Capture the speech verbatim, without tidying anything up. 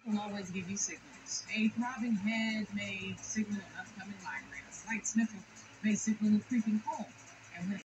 will always give you signals. A throbbing head may signal an upcoming migraine. A slight sniffle may signal a creeping cold. And when